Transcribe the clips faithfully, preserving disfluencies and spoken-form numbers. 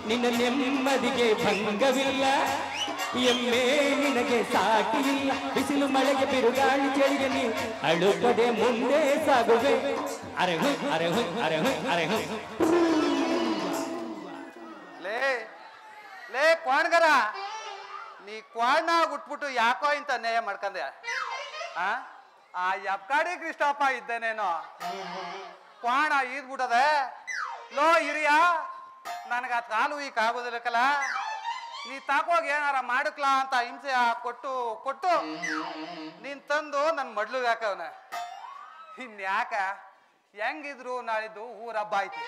ನಿನ್ನ ನೆಮ್ಮದಿಗೆ ಭಂಗವಿಲ್ಲ, ಎಮ್ಮೆ ನಿನಗೆ ಸಾಕಿಲ್ಲ. ಬಿಸಿಲು ಮಳೆಗೆ ಬಿರುಗಾಳಿ ಚಳಿಗೆ ನೀ ಅಳುತ್ತದೆ ಮುಂದೆ ಸಾಗುವೆ. ಅರೆ ಹು ಅರೆ ಹು ಅರೆ ಹು ಅರೆ ಹು. ಲೇ ಲೇ ಕ್ವಾಣ್ಗರ, ನೀ ಕ್ವಾಣ್ನಾಗ ಉಟ್ಬಿಟ್ಟು ಯಾಕೋ ಇಂತ ನ್ಯಾಯ ಮಾಡ್ಕಂದೆ? ಆ ಆ ಯಪ್ಕಾಡಿ ಕೃಷ್ಣಪ್ಪ ಇದ್ದೇನೇನೋ ಕ್ವಾಣ ಈದ್ಬಿಟ್ಟದೆ. ಲೋ ಹಿರಿಯ, ನನಗ ಆ ಕಾಲು ಈಗ ಆಗೋದಿಲ್ಲಕಲ್ಲ, ನೀ ತಾಕೋಗಿ ಏನಾರ ಮಾಡಕ್ಲಾ ಅಂತ ಹಿಂಸೆ ಕೊಟ್ಟು ಕೊಟ್ಟು ನೀನ್ ತಂದು ನನ್ನ ಮಡ್ಲಿಗೆ ಹಾಕವನ. ಇನ್ಯಾಕ ಹೆಂಗಿದ್ರು ನಾಳಿದ್ದು ಊರ ಹಬ್ಬ ಐತಿ,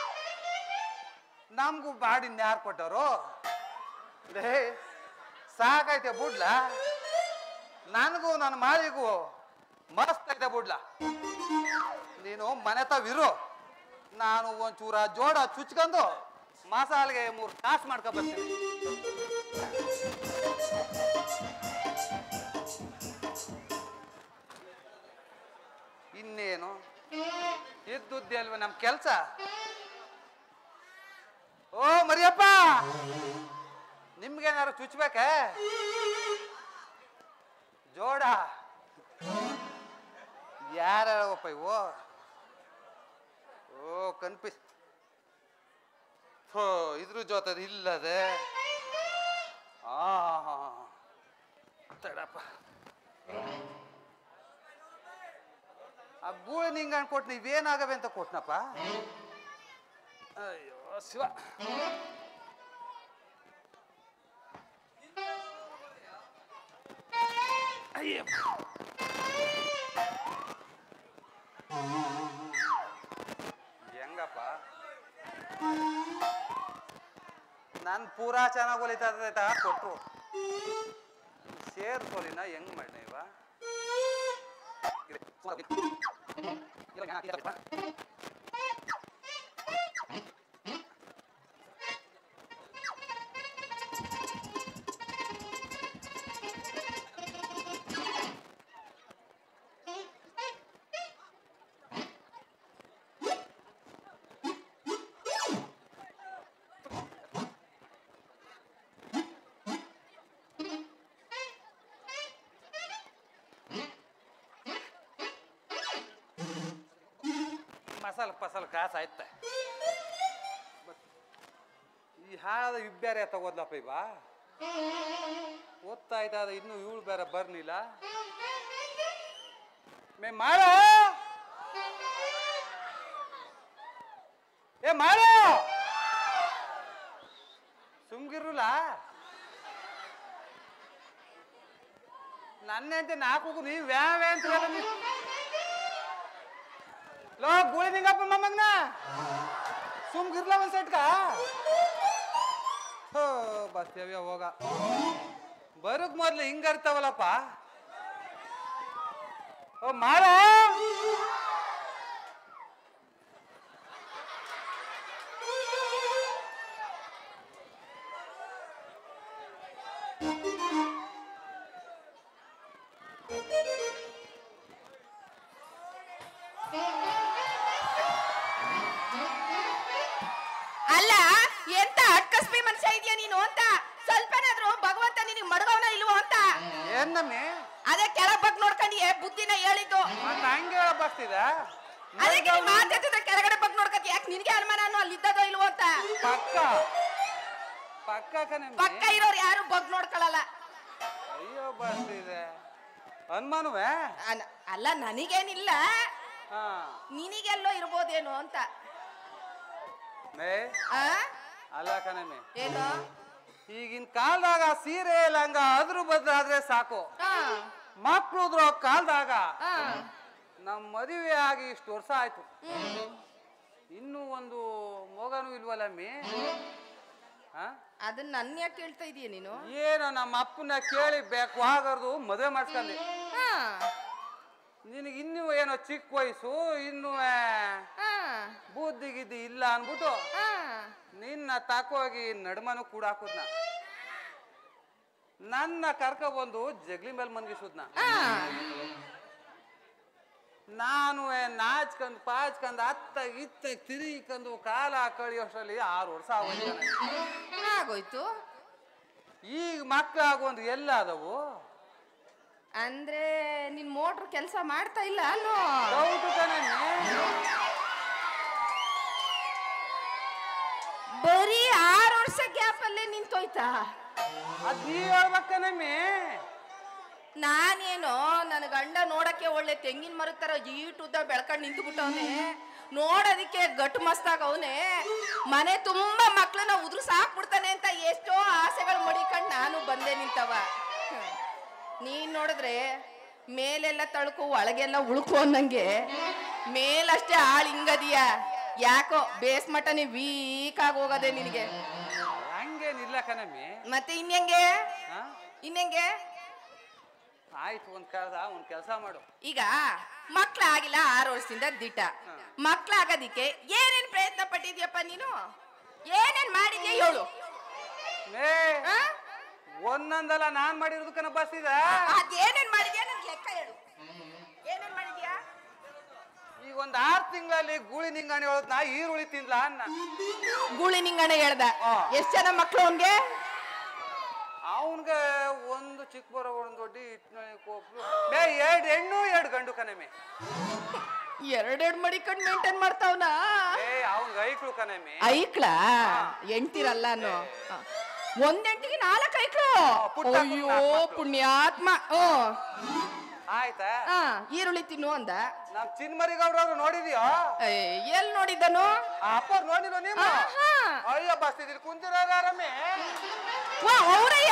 ನಮಗೂ ಬಾಡಿನ ಯಾರು ಕೊಟ್ಟವರು? ಲೇ ಸಾಕೈತೆ ಬಿಡ್ಲ, ನನಗೂ ನನ್ನ ಮಾಳಿಗೂ ಮಸ್ತ್ ಐತೆ ಬಿಡ್ಲ. ನೀನು ಮನೆ ತಾವಿರು, ನಾನು ಒಂಚೂರ ಜೋಡ ಚುಚ್ಕೊಂಡು ಮಸಾಲೆಗೆ ಮೂರು ತಾಸು ಮಾಡ್ಕೊ ಬರ್ತೀನಿ. ಇನ್ನೇನು ಇದ್ದುದ್ದೆ ಅಲ್ವ ನಮ್ ಕೆಲ್ಸ. ಓ ಮರಿಯಪ್ಪ, ನಿಮ್ಗೇನಾರು ಚುಚ್ಬೇಕೆ? ಜೋಡ ಯಾರಪ್ಪ ಇವು? ಓ ಕನ್ಪಿಸ್ ಹೋ ಇದ್ರ ಜೊತೆ ಇಲ್ಲದೆ. ಆ ತಡಪ್ಪ, ಆ ಬೂಳೆ ನಿಂಗ ಕೊಟ್ಟು ನೀವೇನಾಗವೆ ಅಂತ ಕೊಟ್ನಪ್ಪ. ಅಯ್ಯೋ ಶಿವ, ಅಯ್ಯಪ್ಪ ಹೆಂಗಪ್ಪ ನನ್ ಪೂರಾ ಚೆನ್ನಾಗಿ ಹೊಲಿತ ಕೊಟ್ರು. ಸೇರ್ಸೋಲಿನ ಹೆಂಗ್ ಮಾಡಿನ ಇವ? ಮಸಾಲ ಪಸಾಲ ಕಾಸು ಆಯ್ತ. ಈ ಹಾಳಾದ ಇವ್ ಬೇರೆ ತಗೋದ್ಲಪ್ಪ ಇವ. ಓದ್ತಾಯ್ತದ ಇನ್ನು ಇವಳು ಬೇರೆ ಬರ್ನಿಲ್ಲ. ಮೇ ಮಾಡೋ ಏ ಮಾಡೋ ಸುಮ್ಗಿರ್ರಲ್ಲ. ನನ್ನಂತೆ ನಾಲ್ಕು ನೀವು ವ್ಯಾ ವ್ಯಾ ಅಂತ ಲೋ ಗೂಳಿ ನಿಂಗಪ್ಪ ಮೊಮ್ಮಗ್ನ ಸುಮ್ಗಿರ್ಲ ಒಂದ್ ಸೆಟ್ಕ. ಹೋ ಬಸ್ತೇವ್ಯ ಹೋಗ, ಬರುಕ್ ಮೊದ್ಲು ಹಿಂಗರ್ತಾವಲ್ಲಪ್ಪ. ಓ ಮಾಡ ಅಲ್ಲ ಎಂತ ಅಟ್ಕಸ್ಬಿ ಮನುಷ್ಯ ಇದೆಯಾ ನೀನು ಅಂತ ಸ್ವಲ್ಪನಾದ್ರೂ ಭಗವಂತ ನಿನಗೆ ಮಡಗವನ ಇಲ್ವೋ ಅಂತ. ಏನಮ್ಮೆ ಅದೇ ಕೆಳಗ್ ಬಗ್ ನೋಡ್ಕೊಂಡಿಯೇ ಬುದ್ಧಿನ ಹೇಳಿದ್ದು. ಹಂಗೆ ಹೇಳಬಾಗ್ತಿದ ಅದಕ್ಕೆ ನೀನ್ ಮಾತಾಡ್ತಿದ್ರೆ ಕೆಳಗಡೆ ಬಗ್ ನೋಡ್ಕತಿ. ಯಾಕೆ ನಿನ್ಗೆ ಅನುಮಾನ ಅನ್ನೋ ಅಲ್ಲಿ ಇದ್ದದೋ ಇಲ್ವೋ ಅಂತ. ಪಕ್ಕ ಪಕ್ಕ ಕಣೆ ಪಕ್ಕ ಇರೋರು ಯಾರು ಬಗ್ ನೋಡ್ಕೊಳ್ಳಲ್ಲ. ಅಯ್ಯೋ ಬರ್ತಿದೆ ಅನುಮಾನವೇ? ಅಲ್ಲ ನನಗೇನಿಲ್ಲ, ನಿನಗೆಲ್ಲೋ ಇರ್ಬೋದೇನೋ ಅಂತ. ಅಲ್ಲ ಕಣಮೆ, ಏನು ಈಗಿನ ಕಾಲದಾಗ ಸೀರೆ ಲಂಗ ಅದ್ರ ಬದ್ಲಾದ್ರೆ ಸಾಕು. ಮಕ್ಳುದ್ರ ಕಾಲದಾಗ ನಮ್ ಮದುವೆ ಆಗಿ ಇಷ್ಟು ವರ್ಷ ಆಯ್ತು, ಇನ್ನೂ ಒಂದು ಮಗನೂ ಇಲ್ವಲ್ಲಮ್ಮಿ. ಅದನ್ನ ನನ್ನ ಯಾಕೆ ಕೇಳ್ತಾ ಇದೀಯ ನೀನು? ಏನೋ ನಮ್ಮ ಅಪ್ಪನ ಕೇಳಿ ಬೇಕು ಆಗರ್ದು ಮದುವೆ ಮಾಡ್ಸ್ಕೊಂಡಿ. ನಿನಗೆ ಇನ್ನೂ ಏನೋ ಚಿಕ್ಕ ವಯಸ್ಸು, ಇನ್ನೂ ಬುದ್ಧಿ ಗಿದ್ದಿ ಇಲ್ಲ ಅನ್ಬಿಟ್ಟು ನಿನ್ನ ತಾಕೋಗಿ ನಡ್ಮನು ಕೂಡ ಹಾಕುದ್ನ, ನನ್ನ ಕರ್ಕ ಬಂದು ಜಗ್ಲಿ ಮೇಲೆ ಮನ್ಗಿಸುದ್ನ. ನಾನು ನಾಚ್ಕಂದ್ ಪಾಚ್ಕಂದ್ ಅತ್ತ ಇತ್ತ ತಿರುಗಿಕೊಂಡು ಕಾಲ ಕಳಿಯೋಷ್ಟರಲ್ಲಿ ಆರು ವರ್ಷ ಆಗೋಯ್ತು. ಆಗೋಯ್ತು. ಈಗ ಮಕ್ಕಳಾಗೊಂದು ಎಲ್ಲ ಅದವು ಅಂದ್ರೆ ನಿನ್ ಮೋಟ್ರ್ ಕೆಲಸ ಮಾಡ್ತಾ ಇಲ್ಲ ಅನ್ನೋ ಡೌಟು ಕಣೆ. ಬರೀ ಆರು ವರ್ಷ ಗ್ಯಾಪ್ ಅಲ್ಲೇ ನಿಂತೋಯ್ತಾ? ಅದ್ ನೀವ್ ಹೇಳ್ಬೇಕನಮ್ಮಿ. ನಾನೇನೋ ನನ್ನ ಗಂಡ ನೋಡಕ್ಕೆ ಒಳ್ಳೆ ತೆಂಗಿನ ಮರದ ತರ ಈಟುದ್ದ ಬೆಳ್ಕೊಂಡು ನಿಂತು ಬಿಟ್ಟವನೆ, ನೋಡೋದಿಕ್ಕೆ ಗಟ್ಟು ಮಸ್ತಾಗವನೆ, ಮನೆ ತುಂಬಾ ಮಕ್ಳನ್ನ ಉದುರು ಸಾಕ್ಬಿಡ್ತಾನೆ ಅಂತ ಎಷ್ಟೋ ಆಸೆಗಳು ಮಡಿಕೊಂಡು ನಾನು ಬಂದೆ ನಿಂತವ. ನೀನ್ ನೋಡಿದ್ರೆ ಮೇಲೆಲ್ಲ ತಳ್ಕು ಒಳಗೆಲ್ಲ ಉಳ್ಕು ಅನ್ನಂಗೆ ಮೇಲಷ್ಟೇ ಆಳ್ ಹಿಂಗದಿಯ, ಯಾಕೋ ಬೇಸ್ ಮಟನೇ ವೀಕ್ ಆಗಿ ಹೋಗದೆ ನಿನಗೆ. ಹಂಗೇನಿಲ್ಲ ಕಣಮ್ಮಿ. ಮತ್ತೆ ಇನ್ನೆಂಗೆ ಇನ್ನೆಂಗೆ ಆಯ್ತು, ಒಂದ್ ಕಳ್ದ ಒಂದ್ ಕೆಲಸ ಮಾಡು. ಈಗ ಮಕ್ಳಾಗಿಲ್ಲ ಆರು ವರ್ಷದಿಂದ ದಿಟ, ಮಕ್ಳಾಗೋದಿಕ್ಕೆ ಏನೇನ್ ಪ್ರಯತ್ನ ಪಟ್ಟಿದ್ಯಪ್ಪ ನೀನು? ಏನೇನ್ ಮಾಡಿದ್ಯಾ ಹೇಳು. ಒಂದೊಂದಲ್ಲ ನಾನ್ ಮಾಡಿರೋದು ಕಣ ಬಸ್ಸಿದ. ಅದೇನೇನ್ ಮಾಡಿದ್ಯಾ ನನ್ಗೆ ಲೆಕ್ಕ ಹೇಳು. ಏನೇನ್ ಮಾಡಿದ್ಯಾ? ಈಗ ಒಂದ್ ಆರ್ ತಿಂಗಳಲ್ಲಿ ಗೂಳಿ ನಿಂಗಣಿ ಹೇಳದ್ ನಾ ಈರುಳ್ಳಿ ತಿನ್ಲ ಅನ್ನ. ಗೂಳಿ ನಿಂಗಣೆ ಹೇಳ್ದ? ಎಷ್ಟ್ ಜನ ಮಕ್ಳು ಅವನ್ಗೆ? ಅವನ್ಗೆ ಒಂದು ಚಿಕ್ಕ ಬರೋ ಒಂದು ದೊಡ್ಡ ಇಟ್ನ ಎರಡ್ ಹೆಣ್ಣು ಎರಡ್ ಗಂಡು ಕಣಮೆ. ಎರಡೆರಡು ಮಡಿಕೊಂಡು ಮೇಂಟೈನ್ ಮಾಡ್ತಾವನ. ಏ ಅವ್ನ್ಗೆ ಐಕ್ಳು ಕಣಮೆ. ಐಕ್ಳ ಎಂಟಿರಲ್ಲ ಅನ್ನೋ. ಒಂದೆಂಟಿಗೆ ನಾಲ್ಕು ಐಕ್ಳು. ಅಯ್ಯೋ ಪುಣ್ಯಾತ್ಮ. ಆಯ್ತಾ? ಈರುಳ್ಳಿ ತಿನ್ನು ಅಂದ. ನಮ್ ಚಿನ್ಮರಿಗೌಡ್ರವ್ರು ನೋಡಿದ್ಯೋ? ಎಲ್ ನೋಡಿದ್ದನು? ಅಪ್ಪ ನೋಡಿರೋ ನೀವು? ಅಯ್ಯೋ ಬಸ್ತಿದ್ರಿ ಕುಂತಿರೋರಮ್ಮೆ. ಅವರಯ್ಯ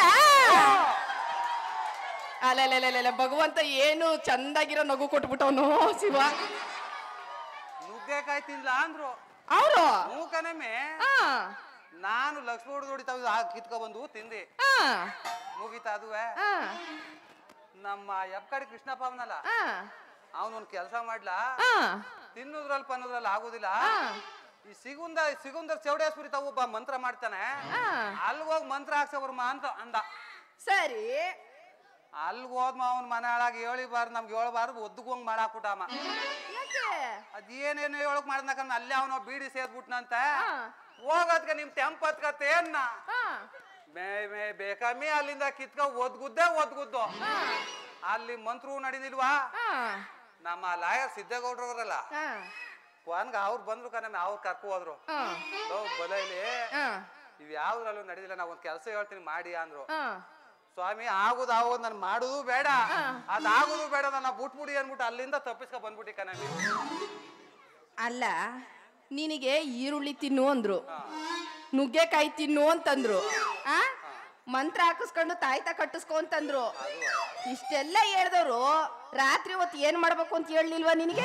ಅಲ್ಲ ಭಗವಂತ ಏನು ಚಂದಾಗಿರೋ ನಗು ಕೊಟ್ಬಿಟ್ಟವನು ಶಿವ. ನುಗ್ಗೆಕಾಯಿ ತಿನ್ಲ ಅಂದ್ರು ಅವರು. ಹ್ಞೂ ಕಣಮ್ಮೆ. ನಾನು ಲಕ್ಷ್ಮಣ ನೋಡಿತಾವ್ ಕಿತ್ಕೊ ಬಂದು ತಿಂದಿ ಮುಗೀತ. ಅದುವೆ ನಮ್ಮ ಎಬ್ಕಾಡಿ ಕೃಷ್ಣಪ್ಪ ಅವನಲ್ಲ, ಅವನೊಂದ್ ಕೆಲ್ಸ ಮಾಡ್ಲಾ, ತಿನ್ನುದ್ರಲ್ಲಿ ಪನ್ನೋದ್ರಲ್ಲಿ ಆಗುದಿಲ್ಲ. ಈ ಸಿಗುಂದ ಸಿಗುಂದರ್ ಚೌಡೇಶ್ವರಿ ತಾವು ಒಬ್ಬ ಮಂತ್ರ ಮಾಡ್ತಾನೆ, ಅಲ್ಗೋಗ್ ಮಂತ್ರ ಹಾಕ್ಸವ್ರಮ್ಮ ಅಂತ ಅಂದ. ಸರಿ, ಅಲ್ಗ ಹೋದ್ಮ ಅವನ್ ಮನೆ ಒಳಗೆ ಹೇಳಿಬಾರ್ದು, ನಮ್ಗೆ ಹೇಳ್ಬಾರ್ದು, ಒದ್ದುಗೋಂಗ್ ಮಾಡಾಕ್ಬಿಟ್ಟಮ್ಮ. ಅದೇನೇನು ಹೇಳಕ್ ಮಾಡ್ದಕ ಅಲ್ಲೇ ಅವನು ಬೀಡಿ ಸೇರ್ಬಿಟ್ನಂತ. ಹೋಗೋದ್ಕ ನಿಮ್ ತೆಂಪತ್ಕತ್ತೆ ಏನ್ನ ಮೇ ಮೇ ಬೇಕಮ್ಮಿ ಅಲ್ಲಿಂದ ಕಿತ್ಕ ಒದ್ಗುದ್ದೆ ಒದ್ಗುದ್ದು. ಅಲ್ಲಿ ಮಂತ್ರು ನಡೀನಿಲ್ವಾ? ನಮ್ಮ ಲಾಯರ್ ಸಿದ್ದೇಗೌಡ್ರವ್ರಲ್ಲ ಒನ್ಗ ಅವ್ರು ಬಂದ್ರು ಕಣಮ್ಮೆ, ಅವ್ರು ಕರ್ಕೊ ಹೋದ್ರು. ಬಲ ಇಲ್ಲಿ ಇವ್ ಯಾವ್ದ್ರಲ್ಲೂ ನಡೀದಿಲ್ಲ, ನಾ ಒಂದ್ ಕೆಲ್ಸ ಹೇಳ್ತೀನಿ ಮಾಡಿ ಅಂದ್ರು. ಸ್ವಾಮಿ ಆಗುದು ಆಗೋದು ನನ್ ಮಾಡುದು ಬೇಡ, ಅದಾಗುದು ಬೇಡ, ನನ್ನ ಬಿಟ್ಬಿಡಿ ಅನ್ಬಿಟ್ಟು ಅಲ್ಲಿಂದ ತಪ್ಪಿಸ್ಕೊ ಬಂದ್ಬಿಟ್ಟಿ ಕಣಮ್ಮೆ. ಅಲ್ಲ, ನಿನಗೆ ಈರುಳ್ಳಿ ತಿನ್ನು ಅಂದ್ರು, ನುಗ್ಗೆಕಾಯಿ ತಿನ್ನು ಅಂತಂದ್ರು, ಆ ಮಂತ್ರ ಹಾಕಿಸ್ಕೊಂಡು ತಾಯ್ತ ಕಟ್ಟಿಸ್ಕೊ ಅಂತಂದ್ರು. ಇಷ್ಟೆಲ್ಲ ಹೇಳ್ದವ್ರು ರಾತ್ರಿ ಹೊತ್ತು ಏನ್ ಮಾಡ್ಬೇಕು ಅಂತ ಹೇಳಿಲ್ವಾ ನಿನಗೆ?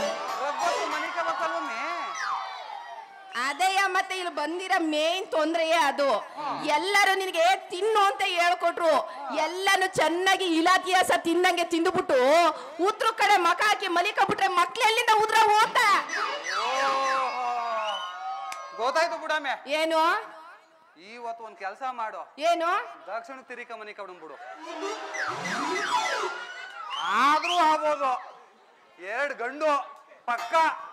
ಅದೇಯ ಮತ್ತೆ ಇಲ್ಲಿ ಬಂದಿರೋ ಮೇನ್ ತೊಂದ್ರೆಯೇ ಅದು. ಎಲ್ಲರೂ ನಿನಗೆ ತಿನ್ನು ಅಂತ ಹೇಳ್ಕೊಟ್ರು, ಎಲ್ಲಾನು ಚೆನ್ನಾಗಿ ಇಲಾತಿಯಾಸ ತಿನ್ನಂಗೆ ತಿಂದುಬಿಟ್ಟು ಉತ್ತರ ಕಡೆ ಮಕ ಹಾಕಿ ಮಲಿಕಬಿಟ್ರೆ ಮಕ್ಳು ಎಲ್ಲಿಂದ ಉದ್ರ ಹೋತ? ಗೊತ್ತಾಯ್ತು ಬಿಡಮ್ಮೆ. ಏನು? ಇವತ್ತು ಒಂದ್ ಕೆಲ್ಸ ಮಾಡು. ಏನು? ದಕ್ಷಿಣ ತಿರಿಕ ಮನಿ ಕಡ್ಬಿಡು. ಆದ್ರೂ ಆಗ್ಬೋದು, ಎರಡ್ ಗಂಡು ಪಕ್ಕ.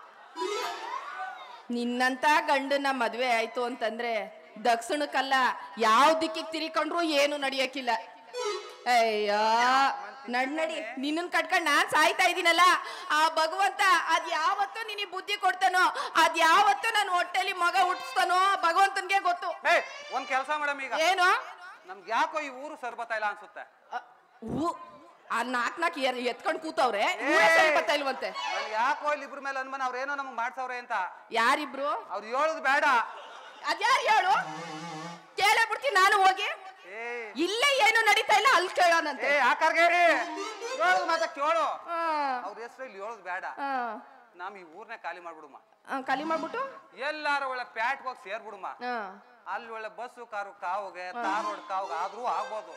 ನಿನ್ನಂತ ಗಂಡನ ಮದ್ವೆ ಆಯ್ತು ಅಂತಂದ್ರೆ ದಕ್ಷಿಣಕ್ಕಲ್ಲ ಯಾವ ದಿಕ್ಕಿಗೆ ತಿರಿಕೊಂಡ್ರು ಏನು ನಡಿಯಕ್ಕಿಲ್ಲ. ಅಯ್ಯೋ ನಡ್ ನಡಿ, ನಿನ್ನನ್ ಕಟ್ಕೊಂಡ್ ನಾನ್ ಸಾಯ್ತಾ ಇದೀನಲ್ಲ, ಆ ಭಗವಂತ ಅದ್ ಯಾವತ್ತೂ ನಿನಗೆ ಬುದ್ಧಿ ಕೊಡ್ತಾನೋ, ಅದ್ ಯಾವತ್ತೂ ನಾನು ಹೊಟ್ಟೆಲಿ ಮಗ ಹುಟ್ಟಿಸ್ತಾನೋ ಭಗವಂತನ್ಗೆ ಗೊತ್ತು. ಒಂದ್ ಕೆಲ್ಸ ಮೇಡಮ್, ಈಗ ಏನು ನಮ್ಗೆ ಯಾಕೋ ಈ ಊರು ಸರ್ಬತ್ತಾ ಇಲ್ಲ ಅನ್ಸುತ್ತೆ. ಆ ನಾಕ್ ನಾಕ್ ಎತ್ಕೊಂಡ್ ಕೂತವ್ರೆ, ಬರ್ತಾ ಇಲ್ವಂತೆ. ಯಾಕೋ ಇಲ್ಲಿ ಇಬ್ರ ಮೇಲೆ ಅನ್ಮನ್ ಅವ್ರೇನೋ ನಮ್ಗೆ ಮಾಡ್ಸವ್ರೆ ಅಂತ. ಯಾರಿಬ್ರು? ಅವ್ರು ಹೇಳುದು ಬೇಡ. ಅದ್ಯಾರು ಹೇಳು, ಕೇಳೇ ಬಿಡ್ತೀನಿ ನಾನು ಹೋಗಿ. ಇಲ್ಲೇ ಏನು ನಡೀತಾ ಇಲ್ಲ ಅಲ್ಲಿ ಕೇಳೋಣಂತೆ. ಮಾತಾ ಕೇಳು, ಅವ್ರ ಹೆಸರು ಇಲ್ಲಿ ಹೇಳುದು ಬೇಡ. ನಮ್ ಈ ಊರ್ನ ಖಾಲಿ ಮಾಡ್ಬಿಡುಮ. ಖಾಲಿ ಮಾಡ್ಬಿಟ್ಟು ಎಲ್ಲಾರು ಒಳ್ಳೆ ಪ್ಯಾಟ್ ಹೋಗಿ ಸೇರ್ಬಿಡುಮ. ಅಲ್ಲಿ ಒಳ್ಳೆ ಬಸ್ಸು ಕಾರು ಕಾವುಗೆ ತಾರ್ ರೋಡ್ ಕಾವುಗೆ ಆದ್ರೂ ಆಗ್ಬೋದು.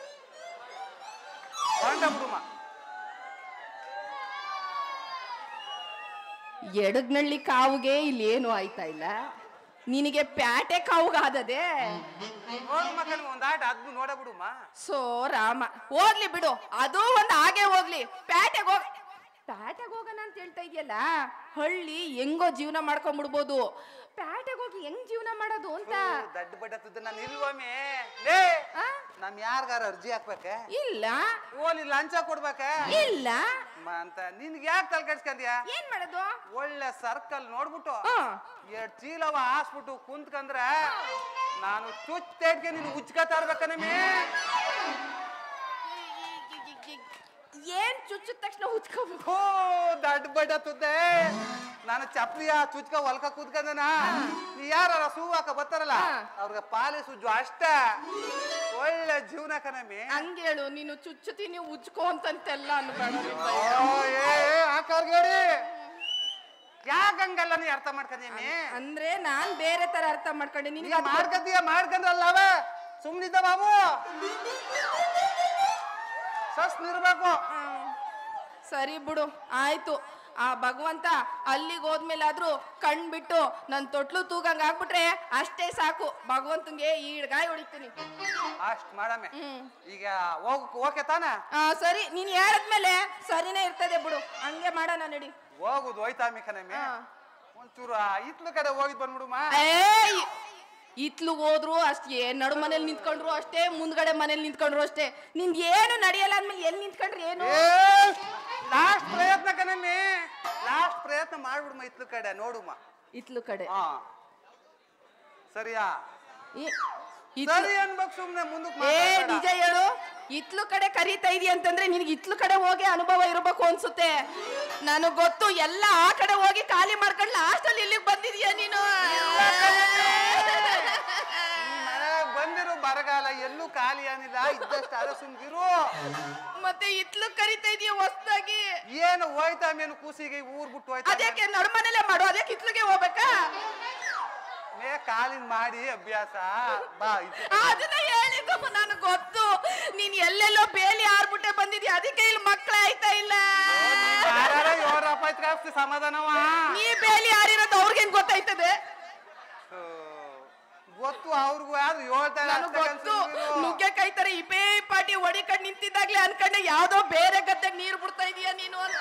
ಬಿಡುಮ. ಎಡಗ್ನಳ್ಳಿ ಕಾವುಗೆ ಇಲ್ಲಿ ಏನು ಆಯ್ತಾ ಇಲ್ಲ, ನಿನಗೆ ಪ್ಯಾಟೆ ಕಾವುಗಾದದೆ. ಒಂದ್ ಆಟ ಅದ್ನು ನೋಡ ಬಿಡುಮ. ಸೋ ರಾಮ, ಹೋಗ್ಲಿ ಬಿಡು, ಅದು ಒಂದ್ ಹಾಗೆ ಹೋಗ್ಲಿ. ಪ್ಯಾಟೆಗೆ ಹೋಗ್ ಪ್ಯಾಟೆಗೆ ಹೋಗೋಣ ಅಂತ ಹೇಳ್ತಾ ಇದೆಯಲ್ಲ, ಹಳ್ಳಿ ಹೆಂಗೋ ಜೀವನ ಮಾಡ್ಕೊಂಡ್ಬಿಡ್ಬೋದು, ಪ್ಯಾಟೆಗೆ ಹೋಗಿ ಹೆಂಗ್ ಜೀವನ ಮಾಡೋದು ಅಂತ. ದಡ್ಡ ಬಡ್ಡ ನಾನು ಇಲ್ವಮ್ಮೆ ಲೇ ನಮ್ ಯಾರ್ಗಾರ ಅರ್ಜಿ ಹಾಕ್ಬೇಕೆ? ಇಲ್ಲ. ಓಲಿ ಲಂಚ ಕೊಡ್ಬೇಕೆ? ಇಲ್ಲ. ಅಂತ ನಿನ್ಗೆ ಯಾಕೆ ತಲೆ ಕೆಡ್ಸ್ಕೊಂಡ್ಯಾ? ಏನ್ ಮಾಡೋದು? ಒಳ್ಳೆ ಸರ್ಕಲ್ ನೋಡ್ಬಿಟ್ಟು ಎರಡ್ ಚೀಲವ ಹಾಸ್ಬಿಟ್ಟು ಕುಂತ್ಕಂದ್ರ ನಾನು ಚುಚ್ಚೇಟ್ಗೆ ನೀನು ಉಚ್ಕತಾ ಇರ್ಬೇಕನಮ್ಮೆ. ಏನ್ ಚುಚ್ಚಿದ ತಕ್ಷಣ ಉಚ್ಕೋಬೇಕು? ದಡ್ಡ ಬಡ್ಡ ತುದ್ದೆ ನಾನು ಚಪ್ಲಿಯ ಚುಚ್ಕ ಹೊಲ್ಕ ಕೂತ್ಕಂದನ. ನೀ ಯಾರ ಸೂವಾಕ ಬರ್ತಾರಲ್ಲ ಅವ್ರಿಗೆ ಪಾಲೆ ಸುಜ್ಜು ಅಷ್ಟ. ಒಳ್ಳೆ ಜೀವನ ಕನಮ್ಮಿ. ಹಂಗೇಳು, ನೀನು ಚುಚ್ಚುತ್ತೀನಿ ಉಜ್ಕೋ ಅಂತಂತೆಲ್ಲ ಅನ್ಬೇಡ. ಹಾಕಿ ಯಾಕಂಗಲ್ಲ ನೀ ಅರ್ಥ ಮಾಡ್ಕೊಂಡೀನಿ ಅಂದ್ರೆ ನಾನ್ ಬೇರೆ ತರ ಅರ್ಥ ಮಾಡ್ಕೊಂಡೆ. ನಿನ್ಗೆ ಮಾಡ್ಕಂತೀಯ ಮಾಡ್ಕಂದ್ರಲ್ಲವ ಸುಮ್ನಿದ್ದ ಬಾಬು ಸಸ್ ನಿರ್ಬೇಕು. ಸರಿ ಬಿಡು, ಆಯ್ತು. ಆ ಭಗವಂತ ಅಲ್ಲಿಗೆ ಹೋದ್ಮೇಲಾದ್ರೂ ಕಣ್ ಬಿಟ್ಟು ನನ್ ತೊಟ್ಲು ತೂಗಂಗ ಆಗ್ಬಿಟ್ರೆ ಅಷ್ಟೇ ಸಾಕು. ಭಗವಂತಂಗೆ ಈಡ್ಗಾಯ್ ಹೊಡಿತೀನಿ. ಅಷ್ಟ್ ಮಾಡಮ್ಮೆ. ಈಗ ಹೋಗ್ ಓಕೆ ತಾನ? ಸರಿ, ನೀನ್ ಹೇಳದ್ಮೇಲೆ ಸರಿನೇ ಇರ್ತದೆ ಬಿಡು, ಹಂಗೆ ಮಾಡೋಣ ನಡಿ. ಹೋಗುದು ಹೋಯ್ತಾಮಿ ಕಣಮ್ಮೆ. ಒಂಚೂರು ಇತ್ಲು ಕಡೆ ಹೋಗಿದ್ ಬಂದ್ಬಿಡುಮ. ಏಯ್, ಇತ್ಲುಗ್ ಹೋದ್ರು ಅಷ್ಟೇ, ನಡು ಮನೇಲಿ ನಿಂತ್ಕೊಂಡ್ರು ಅಷ್ಟೇ, ಮುಂದ್ಗಡೆ ಮನೇಲಿ ನಿಂತ್ಕೊಂಡ್ರು ಅಷ್ಟೇ. ನಿಂದ್ ಏನು ನಡೆಯಲ್ಲ ಅಂದ್ಮೇಲೆ ಎಲ್ಲಿ ನಿಂತ್ಕೊಂಡ್ರಿ ಏನು? ಲಾಸ್ಟ್ ಪ್ರಯತ್ನ ಕಣಮ್ಮಿ, ಲಾಸ್ಟ್ ಪ್ರಯತ್ನ ಮಾಡ್ಬಿಡುಮ ಇತ್ಲು ಕಡೆ ನೋಡುಮ. ಇತ್ಲು ಕಡೆ ಸರಿಯಾ? ಇತ್ಲು- ಸರಿ ಅನ್ಬೇಕು ಸುಮ್ನೆ ಮುಂದಕ್ಕೆ. ಏ ನಿಜ ಹೇಳು, ಇತ್ಲು ಕಡೆ ಕರೀತಾ ಇದೀಯ ಅಂತಂದ್ರೆ ನಿನ್ಗೆ ಇತ್ಲು ಕಡೆ ಹೋಗಿ ಅನುಭವ ಇರಬೇಕು ಅನ್ಸುತ್ತೆ. ನನಗ್ ಗೊತ್ತು, ಎಲ್ಲ ಆ ಕಡೆ ಹೋಗಿ ಖಾಲಿ ಮಾಡ್ಕೊಂಡು ಲಾಸ್ಟ್ ಅಲ್ಲಿ ಇಲ್ಲಿಗೆ ಬಂದಿದೀಯ ನೀನು. ಬಂದಿರು ಬರಗಾಲ ಎಲ್ಲೂ ಖಾಲಿ ಏನಿಲ್ಲ, ಇದ್ದಷ್ಟು ಅದ ಸುಮ್ಗಿರು. ಮತ್ತೆ ಇತ್ಲು ಕರೀತಾ ಇದೀಯ ಹೊಸ್ದಾಗಿ? ಏನು ಹೋಯ್ತಾ ಮೇನು ಕೂಸಿಗೆ ಊರ್ ಬಿಟ್ಟು ಹೋಯ್ತಾ? ಅದಕ್ಕೆ ನಡುಮನೇಲೆ ಮಾಡು, ಅದಕ್ಕೆ ಇತ್ಲಿಗೆ ಹೋಗ್ಬೇಕಾ? ಮೇ ಕಾಲಿನ ಮಾಡಿ ಅಭ್ಯಾಸ ಬಾ. ಅದನ್ನ ಹೇಳಿದ್ದು ನನಗೆ ಗೊತ್ತು. ನೀನ್ ಎಲ್ಲೆಲ್ಲೋ ಬೇಲಿ ಆರ್ಬಿಟ್ಟೆ ಬಂದಿದ್ಯಾ, ಅದಕ್ಕೆ ಇಲ್ಲಿ ಮಕ್ಕಳೇ ಆಯ್ತಾ ಇಲ್ಲ. ಸಮಾಧಾನವ ನೀ ಬೇಲಿ ಆರಿರೋದು ಅವ್ರಿಗೇನ್ ಗೊತ್ತಾಯ್ತದೆ? ಗೊತ್ತು ಅವ್ರಿಗೂ ಯಾರು ಹೇಳ್ತಾರೆ. ಗೊತ್ತು, ನುಗ್ಗೆ ಕೈತಾರೆ ಇಪೇ ಪಾಟಿ ಹೊಡಿಕಂಡ್ ನಿಂತಿದ್ದಾಗ್ಲೇ ಅನ್ಕಂಡೆ ಯಾವ್ದೋ ಬೇರೆ ಗದ್ದೆಗೆ ನೀರ್ ಬಿಡ್ತಾ ಇದೀಯ ನೀನು ಅಂತ.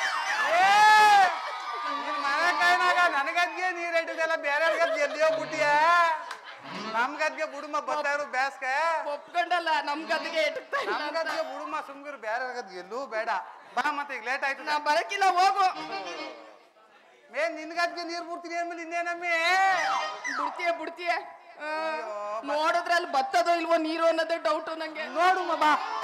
ಮನೆ ಕೈನಾಗ ನನಗದ್ಗೆ ನೀರ್ ಇಟ್ಟಿದೆಲ್ಲ ಬೇರೆ ಗದ್ದೆ ಎಲ್ಲಿಯೋ ಬಿಟ್ಟಿಯ. ನಮ್ ಗದ್ಗೆ ಬುಡುಮ ಬರ್ತಾರು ಬೇಸ್ಗೆ ಒಪ್ಕೊಂಡಲ್ಲ, ನಮ್ ಗದ್ದೆಗೆ ನಮ್ ಗದ್ಗೆ ಬುಡುಮ ಸುಮ್ಗಿರು, ಬೇರೆ ಗದ್ಗೆ ಎಲ್ಲೂ ಬೇಡ. ಬಾ ಮತ್ತೆ ಈಗ ಲೇಟ್ ಆಯ್ತು. ನಾ ಬರಕಿಲ್ಲ, ಹೋಗು. ಮೇ ನಿನ್ ಗದ್ಗೆ ನೀರ್ ಬಿಡ್ತೀನಿ ಅಂದ್ಮೇಲೆ ಇನ್ನೇನಮ್ಮಿ ಬಿಡ್ತೀಯ ಬಿಡ್ತೀಯ ನೋಡಿದ್ರಲ್ಲಿ ಬತ್ತದೋ ಇಲ್ವೋ ನೀರು ಅನ್ನೋದೇ ಡೌಟು ನಂಗೆ. ನೋಡು ಬಾ.